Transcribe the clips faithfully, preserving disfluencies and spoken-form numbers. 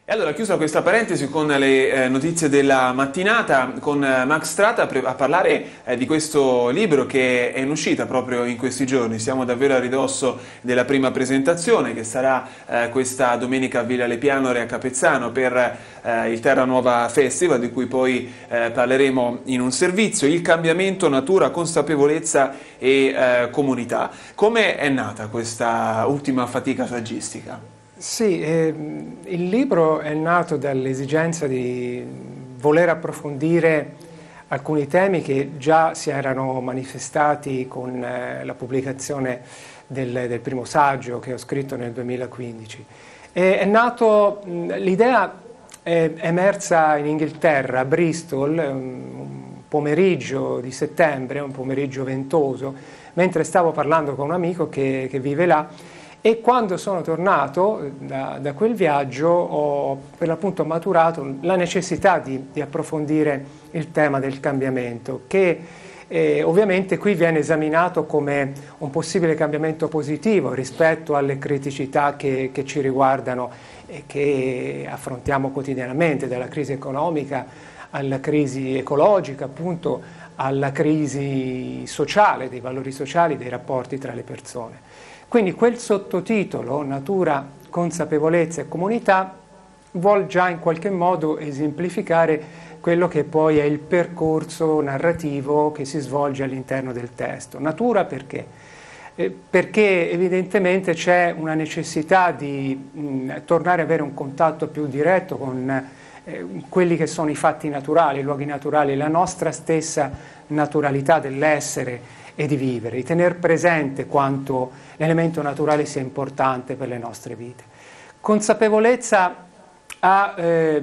E allora, chiusa questa parentesi con le eh, notizie della mattinata, con eh, Max Strata a parlare eh, di questo libro che è in uscita proprio in questi giorni. Siamo davvero a ridosso della prima presentazione, che sarà eh, questa domenica a Villa Le Pianore a Capezzano per eh, il Terra Nuova Festival, di cui poi eh, parleremo in un servizio. Il cambiamento, natura, consapevolezza e eh, comunità. Come è nata questa ultima fatica saggistica? Sì, eh, il libro è nato dall'esigenza di voler approfondire alcuni temi che già si erano manifestati con eh, la pubblicazione del, del primo saggio che ho scritto nel duemilaquindici. E è nato, l'idea è emersa in Inghilterra, a Bristol, un pomeriggio di settembre, un pomeriggio ventoso, mentre stavo parlando con un amico che, che vive là. E quando sono tornato da, da quel viaggio ho per l'appunto maturato la necessità di, di approfondire il tema del cambiamento, che eh, ovviamente qui viene esaminato come un possibile cambiamento positivo rispetto alle criticità che, che ci riguardano e che affrontiamo quotidianamente, dalla crisi economica alla crisi ecologica, appunto alla crisi sociale, dei valori sociali, dei rapporti tra le persone. Quindi quel sottotitolo, natura, consapevolezza e comunità, vuol già in qualche modo esemplificare quello che poi è il percorso narrativo che si svolge all'interno del testo. Natura perché? Eh, perché evidentemente c'è una necessità di mh, tornare ad avere un contatto più diretto con eh, quelli che sono i fatti naturali, i luoghi naturali, la nostra stessa naturalità dell'essere e di vivere, di tener presente quanto l'elemento naturale sia importante per le nostre vite. Consapevolezza ha, eh,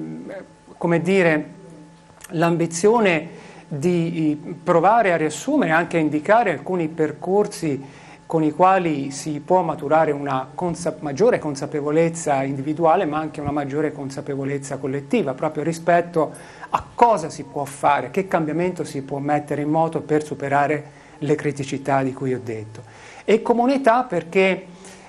come dire, l'ambizione di provare a riassumere, anche a indicare alcuni percorsi con i quali si può maturare una consa- maggiore consapevolezza individuale, ma anche una maggiore consapevolezza collettiva, proprio rispetto a cosa si può fare, che cambiamento si può mettere in moto per superare le criticità di cui ho detto. E comunità perché,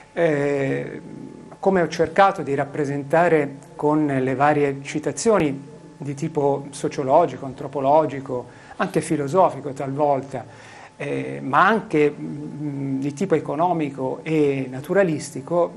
eh, come ho cercato di rappresentare con le varie citazioni di tipo sociologico, antropologico, anche filosofico talvolta, eh, ma anche mh, di tipo economico e naturalistico,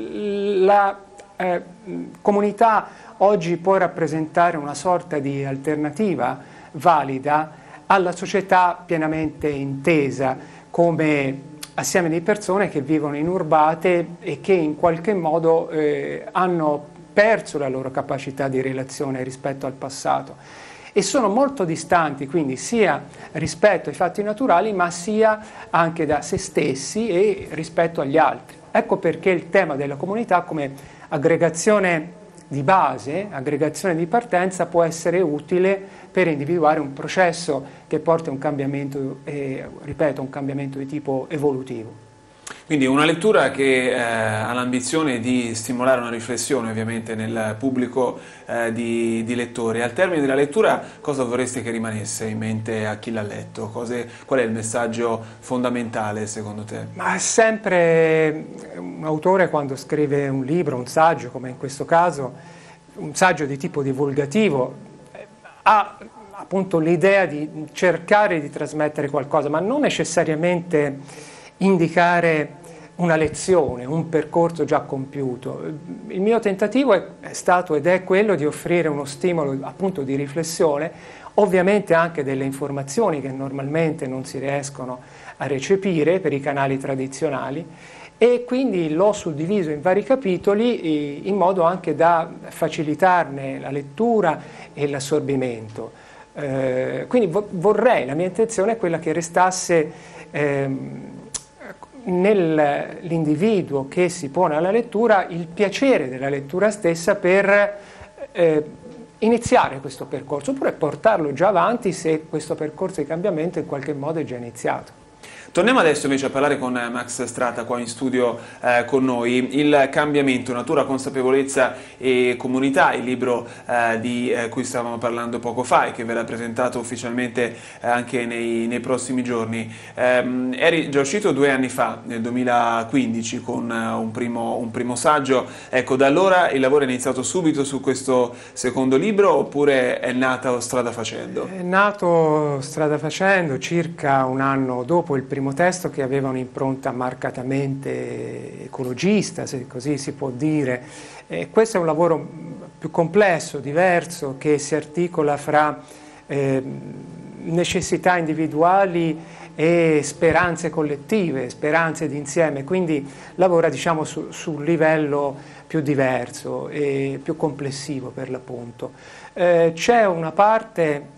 la eh, comunità oggi può rappresentare una sorta di alternativa valida alla società pienamente intesa come assieme di persone che vivono inurbate e che in qualche modo eh, hanno perso la loro capacità di relazione rispetto al passato e sono molto distanti quindi sia rispetto ai fatti naturali ma sia anche da se stessi e rispetto agli altri. Ecco perché il tema della comunità come aggregazione di base, aggregazione di partenza può essere utile per individuare un processo che porta a un cambiamento, eh, ripeto, un cambiamento di tipo evolutivo. Quindi una lettura che eh, ha l'ambizione di stimolare una riflessione ovviamente nel pubblico eh, di, di lettori. Al termine della lettura cosa vorreste che rimanesse in mente a chi l'ha letto? Cose, qual è il messaggio fondamentale secondo te? Ma sempre un autore quando scrive un libro, un saggio come in questo caso, un saggio di tipo divulgativo, ha appunto l'idea di cercare di trasmettere qualcosa, ma non necessariamente indicare una lezione, un percorso già compiuto. Il mio tentativo è stato ed è quello di offrire uno stimolo appunto di riflessione, ovviamente anche delle informazioni che normalmente non si riescono a recepire per i canali tradizionali e quindi l'ho suddiviso in vari capitoli in modo anche da facilitarne la lettura e l'assorbimento. Eh, quindi vo- vorrei, la mia intenzione è quella che restasse ehm, nell'individuo che si pone alla lettura il piacere della lettura stessa per eh, iniziare questo percorso oppure portarlo già avanti se questo percorso di cambiamento in qualche modo è già iniziato. Torniamo adesso invece a parlare con Max Strata qua in studio eh, con noi. Il cambiamento, natura, consapevolezza e comunità, il libro eh, di eh, cui stavamo parlando poco fa e che verrà presentato ufficialmente eh, anche nei, nei prossimi giorni. Eh, eri già uscito due anni fa, nel duemilaquindici, con eh, un, primo, un primo saggio. Ecco, da allora il lavoro è iniziato subito su questo secondo libro oppure è nato strada facendo? È nato strada facendo circa un anno dopo il primo testo, che aveva un'impronta marcatamente ecologista, se così si può dire. E questo è un lavoro più complesso, diverso, che si articola fra eh, necessità individuali e speranze collettive, speranze d'insieme, quindi lavora, diciamo, su, su un livello più diverso e più complessivo per l'appunto. Eh, c'è una parte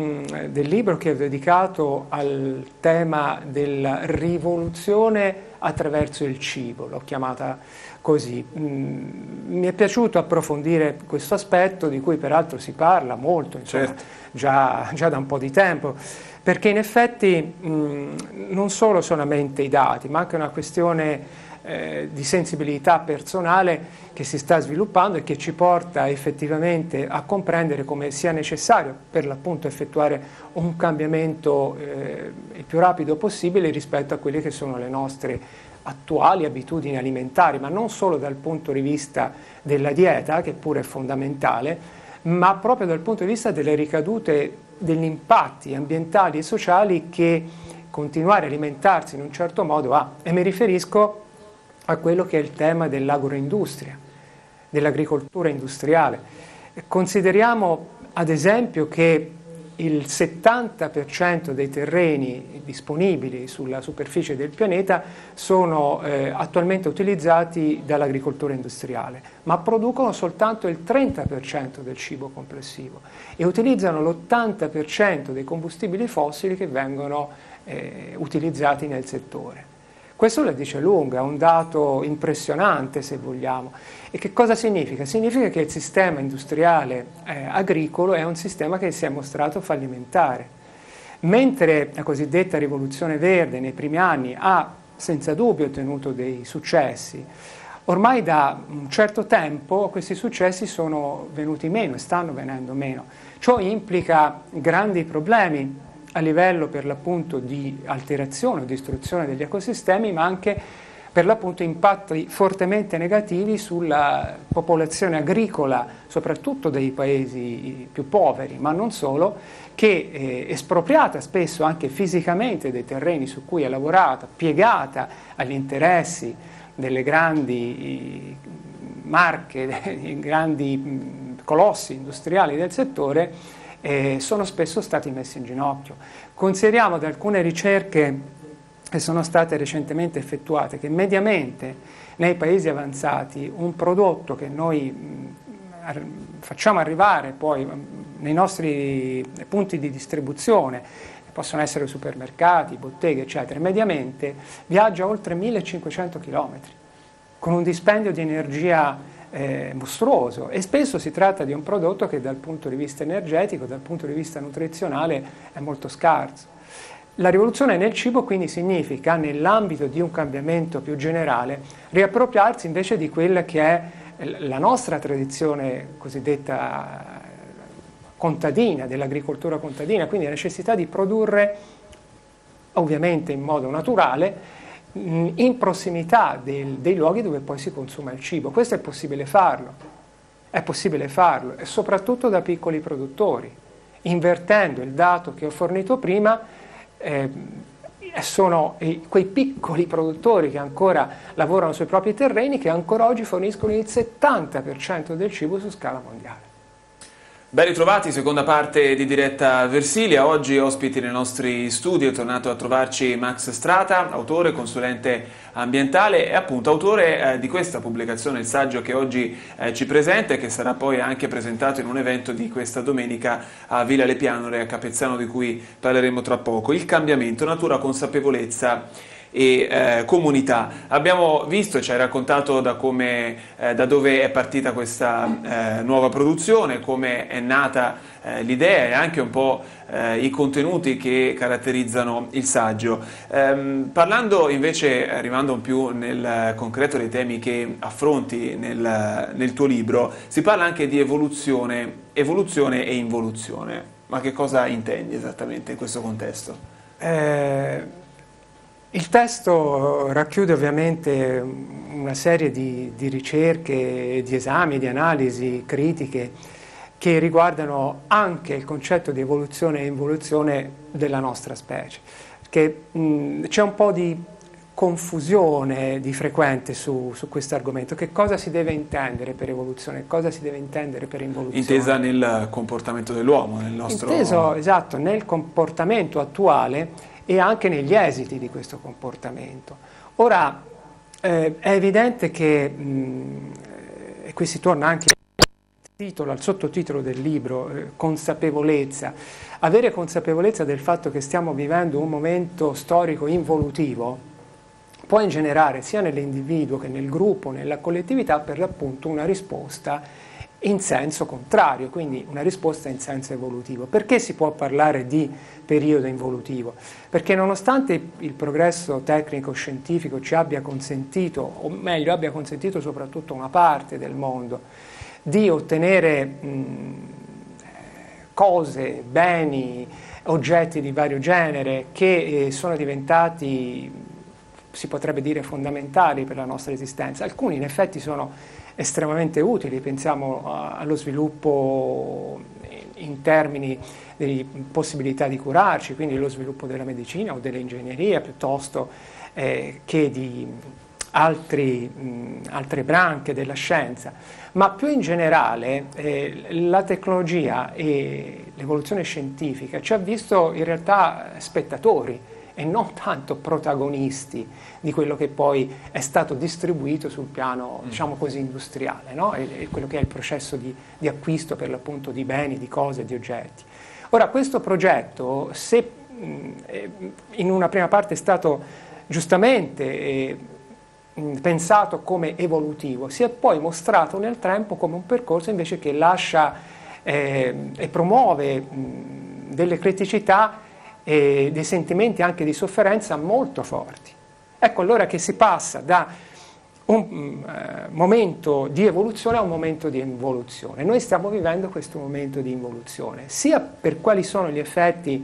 del libro che è dedicato al tema della rivoluzione attraverso il cibo, l'ho chiamata così. Mi è piaciuto approfondire questo aspetto, di cui peraltro si parla molto, insomma, certo. già, già da un po' di tempo, perché in effetti mh, non solo solamente i dati, ma anche una questione Eh, di sensibilità personale che si sta sviluppando e che ci porta effettivamente a comprendere come sia necessario per l'appunto effettuare un cambiamento eh, il più rapido possibile rispetto a quelle che sono le nostre attuali abitudini alimentari, ma non solo dal punto di vista della dieta, che pure è fondamentale, ma proprio dal punto di vista delle ricadute, degli impatti ambientali e sociali che continuare a alimentarsi in un certo modo ha. E mi riferisco a quello che è il tema dell'agroindustria, dell'agricoltura industriale. Consideriamo ad esempio che il settanta per cento dei terreni disponibili sulla superficie del pianeta sono eh, attualmente utilizzati dall'agricoltura industriale, ma producono soltanto il trenta per cento del cibo complessivo e utilizzano l'ottanta per cento dei combustibili fossili che vengono eh, utilizzati nel settore. Questo la dice lunga, è un dato impressionante se vogliamo. E che cosa significa? Significa che il sistema industriale eh, agricolo è un sistema che si è mostrato fallimentare. Mentre la cosiddetta rivoluzione verde nei primi anni ha senza dubbio ottenuto dei successi, ormai da un certo tempo questi successi sono venuti meno e stanno venendo meno. Ciò implica grandi problemi a livello per l'appunto di alterazione o distruzione degli ecosistemi, ma anche per l'appunto impatti fortemente negativi sulla popolazione agricola, soprattutto dei paesi più poveri, ma non solo, che eh, espropriata spesso anche fisicamente dei terreni su cui è lavorata, piegata agli interessi delle grandi marche, dei grandi colossi industriali del settore, Eh, sono spesso stati messi in ginocchio. Consideriamo da alcune ricerche che sono state recentemente effettuate che mediamente nei paesi avanzati un prodotto che noi mh, facciamo arrivare poi mh, nei nostri punti di distribuzione, possono essere supermercati, botteghe, eccetera, mediamente viaggia oltre millecinquecento chilometri, con un dispendio di energia Eh, mostruoso, e spesso si tratta di un prodotto che dal punto di vista energetico, dal punto di vista nutrizionale è molto scarso. La rivoluzione nel cibo quindi significa, nell'ambito di un cambiamento più generale, riappropriarsi invece di quella che è la nostra tradizione cosiddetta contadina, dell'agricoltura contadina, quindi la necessità di produrre ovviamente in modo naturale in prossimità del, dei luoghi dove poi si consuma il cibo. Questo è possibile farlo, è possibile farlo, e soprattutto da piccoli produttori, invertendo il dato che ho fornito prima, eh, sono i, quei piccoli produttori che ancora lavorano sui propri terreni, che ancora oggi forniscono il settanta per cento del cibo su scala mondiale. Ben ritrovati, seconda parte di Diretta Versilia. Oggi ospiti nei nostri studi è tornato a trovarci Max Strata, autore, consulente ambientale e appunto autore eh, di questa pubblicazione, il saggio che oggi eh, ci presenta e che sarà poi anche presentato in un evento di questa domenica a Villa Le Pianore, a Capezzano, di cui parleremo tra poco. Il cambiamento, natura, consapevolezza e eh, comunità. Abbiamo visto, ci hai raccontato da, come, eh, da dove è partita questa eh, nuova produzione, come è nata eh, l'idea e anche un po' eh, i contenuti che caratterizzano il saggio. Ehm, parlando invece, arrivando più nel concreto dei temi che affronti nel, nel tuo libro, si parla anche di evoluzione, evoluzione e involuzione. Ma che cosa intendi esattamente in questo contesto? Eh, il testo racchiude ovviamente una serie di, di ricerche, di esami, di analisi critiche che riguardano anche il concetto di evoluzione e involuzione della nostra specie. Perché c'è un po' di confusione di frequente su, su questo argomento. Che cosa si deve intendere per evoluzione? Cosa si deve intendere per involuzione? Intesa nel comportamento dell'uomo, nel nostro... Inteso, esatto, nel comportamento attuale e anche negli esiti di questo comportamento. Ora, eh, è evidente che, mh, e qui si torna anche al titolo, al sottotitolo del libro, eh, consapevolezza. Avere consapevolezza del fatto che stiamo vivendo un momento storico involutivo può ingenerare sia nell'individuo che nel gruppo, nella collettività, per l'appunto una risposta in senso contrario, quindi una risposta in senso evolutivo. Perché si può parlare di periodo involutivo? Perché nonostante il progresso tecnico-scientifico ci abbia consentito, o meglio abbia consentito soprattutto una parte del mondo, di ottenere mh, cose, beni, oggetti di vario genere che eh, sono diventati, si potrebbe dire, fondamentali per la nostra esistenza. Alcuni in effetti sono estremamente utili, pensiamo a, allo sviluppo in termini di possibilità di curarci, quindi lo sviluppo della medicina o dell'ingegneria piuttosto eh, che di altri, mh, altre branche della scienza. Ma più in generale eh, la tecnologia e l'evoluzione scientifica ci ha visto in realtà spettatori e non tanto protagonisti di quello che poi è stato distribuito sul piano, diciamo così, industriale, no? E, e quello che è il processo di, di acquisto per l'appunto di beni, di cose, di oggetti. Ora, questo progetto, se mh, in una prima parte è stato giustamente eh, mh, pensato come evolutivo, si è poi mostrato nel tempo come un percorso invece che lascia eh, e promuove mh, delle criticità e dei sentimenti anche di sofferenza molto forti. Ecco allora che si passa da un uh, momento di evoluzione a un momento di involuzione. Noi stiamo vivendo questo momento di involuzione, sia per quali sono gli effetti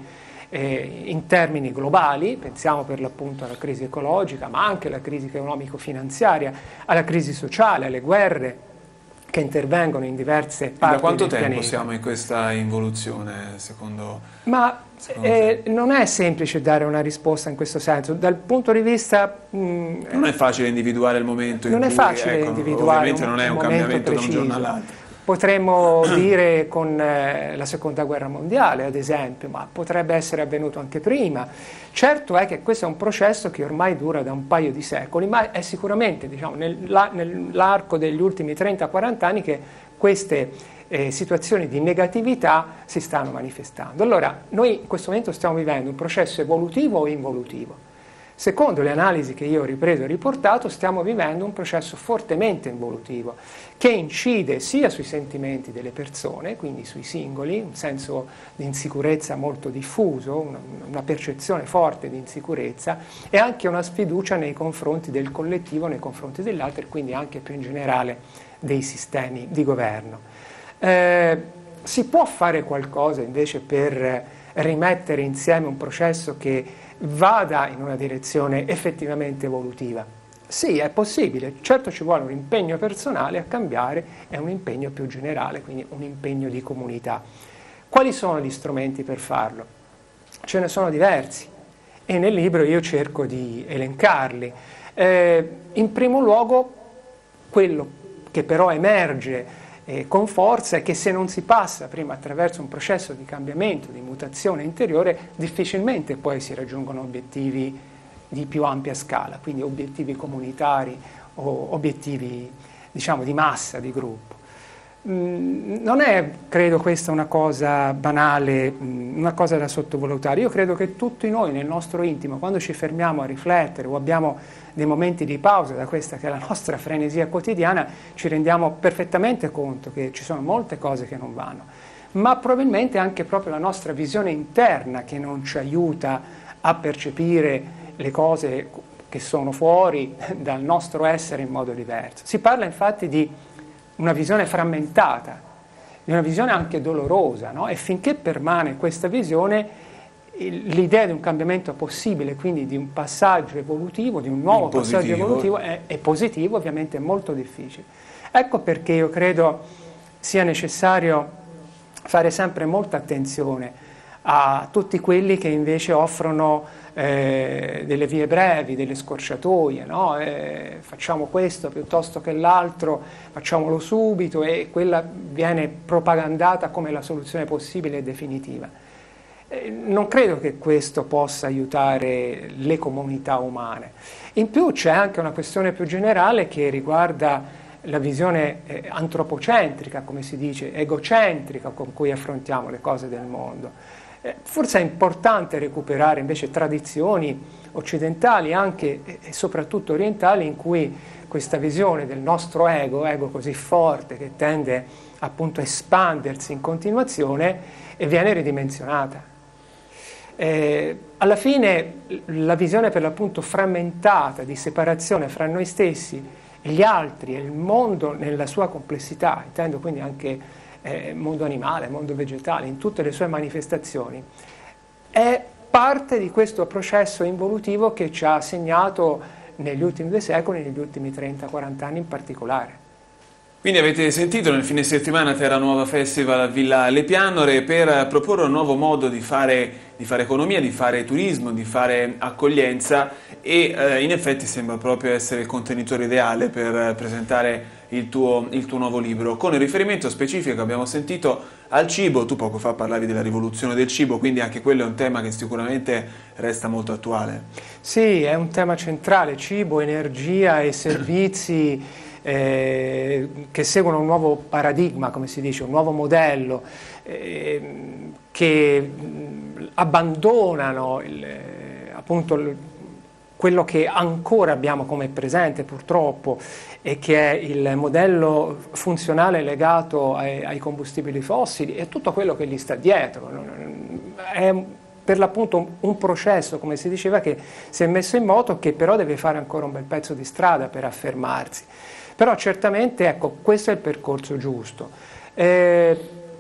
eh, in termini globali, pensiamo per l'appunto alla crisi ecologica, ma anche alla crisi economico-finanziaria, alla crisi sociale, alle guerre che intervengono in diverse parti del pianeta. Da quanto tempo siamo in questa involuzione, secondo Ma secondo eh, non è semplice dare una risposta in questo senso. Dal punto di vista... Mh, non è facile individuare il momento in non cui... è facile ecco, individuare ovviamente un, non è un, un cambiamento preciso. da un giorno all'altro. Potremmo dire con eh, la seconda guerra mondiale, ad esempio, ma potrebbe essere avvenuto anche prima. Certo è che questo è un processo che ormai dura da un paio di secoli, ma è sicuramente, diciamo, nel, nell'arco degli ultimi trenta quaranta anni che queste eh, situazioni di negatività si stanno manifestando. Allora, noi in questo momento stiamo vivendo un processo evolutivo o involutivo? Secondo le analisi che io ho ripreso e riportato, stiamo vivendo un processo fortemente involutivo, che incide sia sui sentimenti delle persone, quindi sui singoli, un senso di insicurezza molto diffuso, una, una percezione forte di insicurezza, e anche una sfiducia nei confronti del collettivo, nei confronti degli altri, quindi anche più in generale dei sistemi di governo. Eh, si può fare qualcosa invece per rimettere insieme un processo che vada in una direzione effettivamente evolutiva? Sì, è possibile, certo ci vuole un impegno personale a cambiare e un impegno più generale, quindi un impegno di comunità. Quali sono gli strumenti per farlo? Ce ne sono diversi e nel libro io cerco di elencarli. Eh, in primo luogo, quello che però emerge eh, con forza è che se non si passa prima attraverso un processo di cambiamento, di mutazione interiore, difficilmente poi si raggiungono obiettivi di più ampia scala, quindi obiettivi comunitari o obiettivi, diciamo, di massa, di gruppo. Non è, credo, questa una cosa banale, una cosa da sottovalutare. Io credo che tutti noi nel nostro intimo, quando ci fermiamo a riflettere o abbiamo dei momenti di pausa da questa che è la nostra frenesia quotidiana, ci rendiamo perfettamente conto che ci sono molte cose che non vanno, ma probabilmente anche proprio la nostra visione interna che non ci aiuta a percepire le cose che sono fuori dal nostro essere in modo diverso. Si parla infatti di una visione frammentata, di una visione anche dolorosa, no? E finché permane questa visione, l'idea di un cambiamento possibile, quindi di un passaggio evolutivo, di un nuovo passaggio evolutivo, è, è positivo, ovviamente è molto difficile. Ecco perché io credo sia necessario fare sempre molta attenzione a tutti quelli che invece offrono eh, delle vie brevi, delle scorciatoie, no? Eh, facciamo questo piuttosto che l'altro, facciamolo subito, e quella viene propagandata come la soluzione possibile e definitiva. Eh, non credo che questo possa aiutare le comunità umane. In più c'è anche una questione più generale che riguarda la visione eh, antropocentrica, come si dice, egocentrica con cui affrontiamo le cose del mondo. Eh, forse è importante recuperare invece tradizioni occidentali, anche e soprattutto orientali, in cui questa visione del nostro ego, ego così forte che tende appunto a espandersi in continuazione, e viene ridimensionata. Eh, alla fine la visione per l'appunto frammentata di separazione fra noi stessi e gli altri e il mondo nella sua complessità, intendo quindi anche eh, mondo animale, mondo vegetale, in tutte le sue manifestazioni, è parte di questo processo involutivo che ci ha segnato negli ultimi due secoli, negli ultimi trenta quaranta anni in particolare. Quindi avete sentito nel fine settimana Terra Nuova Festival a Villa Le Pianore per proporre un nuovo modo di fare, di fare economia, di fare turismo, di fare accoglienza, e eh, in effetti sembra proprio essere il contenitore ideale per presentare il tuo, il tuo nuovo libro. Con il riferimento specifico che abbiamo sentito al cibo, tu poco fa parlavi della rivoluzione del cibo, quindi anche quello è un tema che sicuramente resta molto attuale. Sì, è un tema centrale, cibo, energia e servizi Eh, che seguono un nuovo paradigma, come si dice, un nuovo modello, eh, che mh, abbandonano il, eh, appunto il, quello che ancora abbiamo come presente purtroppo, e che è il modello funzionale legato ai, ai combustibili fossili e tutto quello che gli sta dietro. È per l'appunto un processo, come si diceva, che si è messo in moto, che però deve fare ancora un bel pezzo di strada per affermarsi. Però certamente, ecco, questo è il percorso giusto. Eh,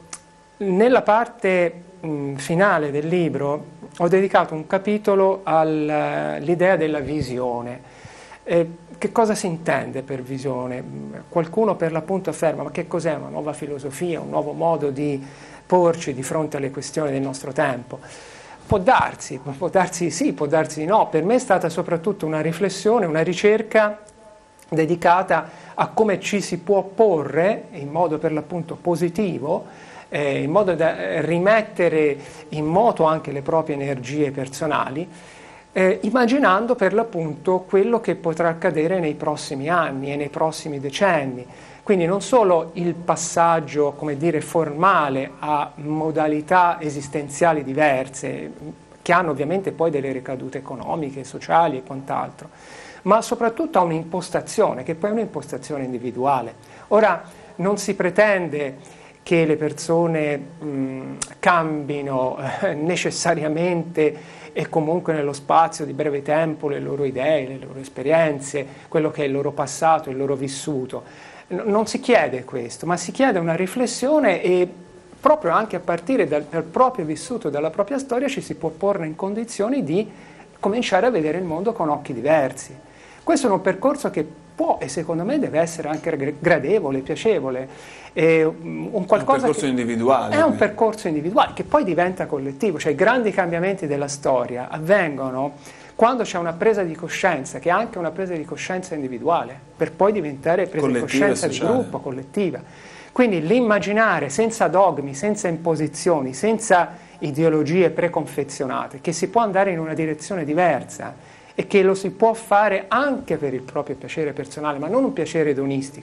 nella parte mh, finale del libro ho dedicato un capitolo all'idea della visione. Eh, che cosa si intende per visione? Qualcuno per l'appunto afferma, ma che cos'è una nuova filosofia, un nuovo modo di porci di fronte alle questioni del nostro tempo? Può darsi, può darsi sì, può darsi no. Per me è stata soprattutto una riflessione, una ricerca dedicata a come ci si può porre in modo per l'appunto positivo, eh, in modo da rimettere in moto anche le proprie energie personali, eh, immaginando per l'appunto quello che potrà accadere nei prossimi anni e nei prossimi decenni. Quindi non solo il passaggio, come dire, formale a modalità esistenziali diverse, che hanno ovviamente poi delle ricadute economiche, sociali e quant'altro, ma soprattutto a un'impostazione, che poi è un'impostazione individuale. Ora, non si pretende che le persone mh, cambino eh, necessariamente e comunque nello spazio di breve tempo le loro idee, le loro esperienze, quello che è il loro passato, il loro vissuto. N- non si chiede questo, ma si chiede una riflessione, e proprio anche a partire dal, dal proprio vissuto, dalla propria storia, ci si può porre in condizioni di cominciare a vedere il mondo con occhi diversi. Questo è un percorso che può, e secondo me deve essere anche gradevole, piacevole. È un, qualcosa è un percorso che individuale. È un percorso individuale che poi diventa collettivo. Cioè i grandi cambiamenti della storia avvengono quando c'è una presa di coscienza, che è anche una presa di coscienza individuale, per poi diventare presa di coscienza di gruppo, collettiva. Quindi l'immaginare senza dogmi, senza imposizioni, senza ideologie preconfezionate, che si può andare in una direzione diversa e che lo si può fare anche per il proprio piacere personale, ma non un piacere edonistico,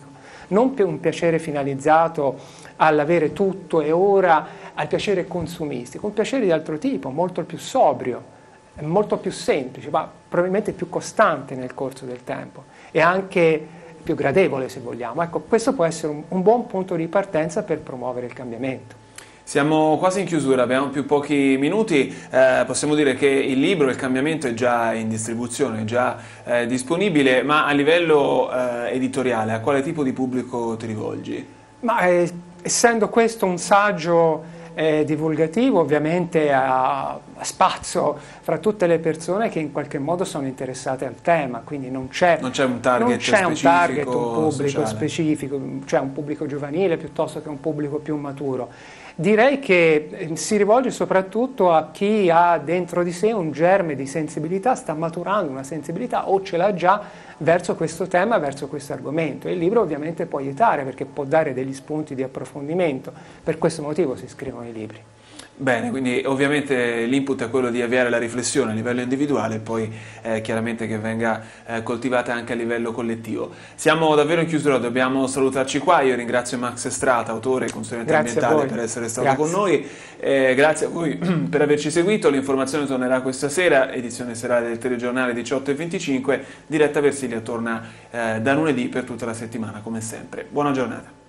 non per un piacere finalizzato all'avere tutto e ora al piacere consumistico, un piacere di altro tipo, molto più sobrio, molto più semplice, ma probabilmente più costante nel corso del tempo e anche più gradevole, se vogliamo. Ecco, questo può essere un, un buon punto di partenza per promuovere il cambiamento. Siamo quasi in chiusura, abbiamo più pochi minuti, eh, possiamo dire che il libro, il cambiamento è già in distribuzione, è già eh, disponibile, ma a livello eh, editoriale a quale tipo di pubblico ti rivolgi? Ma eh, essendo questo un saggio eh, divulgativo, ovviamente ha, ha spazio fra tutte le persone che in qualche modo sono interessate al tema, quindi non c'è non c'è un target non c'è un, target, un pubblico sociale. specifico, cioè un pubblico giovanile piuttosto che un pubblico più maturo. Direi che si rivolge soprattutto a chi ha dentro di sé un germe di sensibilità, sta maturando una sensibilità o ce l'ha già verso questo tema, verso questo argomento. E il libro ovviamente può aiutare perché può dare degli spunti di approfondimento, per questo motivo si scrivono i libri. Bene, quindi ovviamente l'input è quello di avviare la riflessione a livello individuale e poi eh, chiaramente che venga eh, coltivata anche a livello collettivo. Siamo davvero in chiusura, dobbiamo salutarci qua. Io ringrazio Max Strata, autore e consulente ambientale, per essere stato grazie. con noi. Eh, grazie a voi per averci seguito. L'informazione tornerà questa sera, edizione serale del telegiornale diciotto e venticinque. Diretta Versilia torna eh, da lunedì per tutta la settimana, come sempre. Buona giornata.